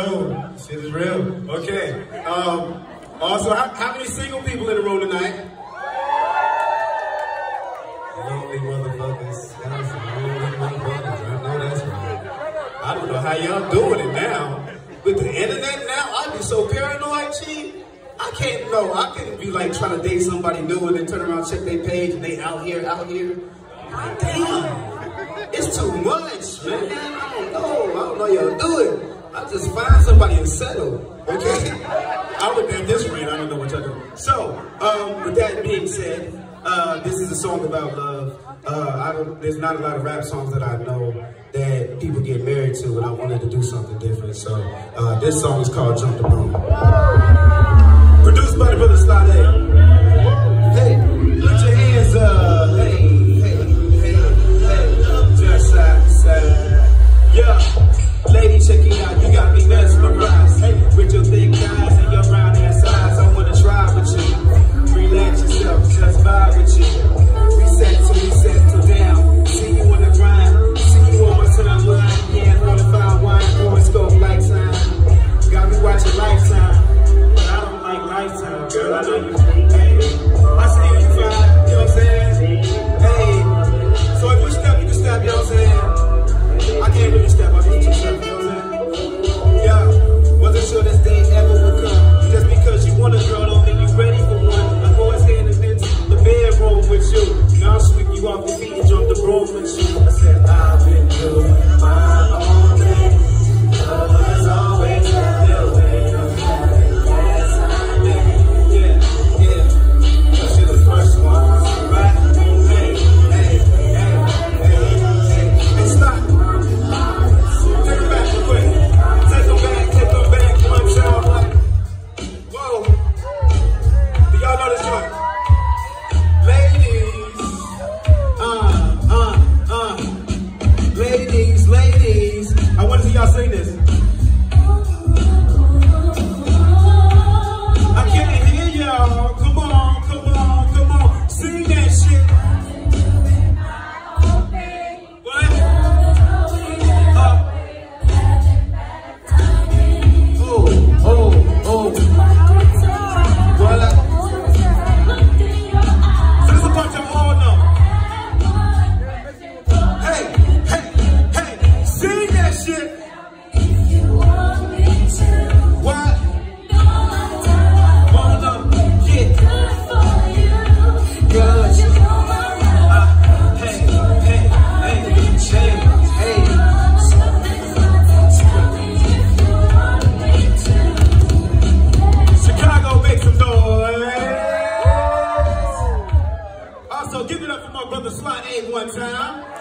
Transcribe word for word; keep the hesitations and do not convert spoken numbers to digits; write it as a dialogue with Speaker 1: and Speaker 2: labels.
Speaker 1: real. Shit is real. Okay. Um, also, how, how many single people in the room tonight? Lonely motherfuckers. That's lonely motherfuckers. I know that's right. I don't know how y'all doing it now. With the internet now, I'd be so paranoid, Chief. I can't know. I couldn't be like trying to date somebody new and then turn around, check their page, and they out here, out here. I'm like, damn, it's too much, man. I don't know. I don't know y'all do it. I just find somebody and settle. Okay? I would at this rate, I don't know what y'all do. So, um, with that being said, uh, this is a song about love. Uh, I don't, there's not a lot of rap songs that I know that people get married to, and I wanted to do something different. So, uh, this song is called Jump the Broom. Produced by the brother Slade. Hey, put your hands up. Hey, hey, hey, hey. Just side to side. Yeah, lady, check it out. You got me mesmerized. Hey, with your thick thighs and your round ass eyes, I wanna try with you. Relax yourself, just vibe with you. Reset to reset to down. See you on the grind. See you on my timeline. Yeah, on the fine wine, horoscope lifetime. Got me watching Lifetime. Lifetime, girl, I know you. Hey, I see you fine, you know what I'm saying? Hey, so if you step, you can step, you know what I'm saying? I can't really step, I need you to step, you know what I'm saying? Yeah, wasn't sure this day ever would come. Just because you want a girl don't mean you ready for one. I'm always heading into the bedroom with you. Now I'll sweep you off your feet and jump the broom with you. I said, I've been doing my own thing. There's always a way. Give it up for my brother Slade one time.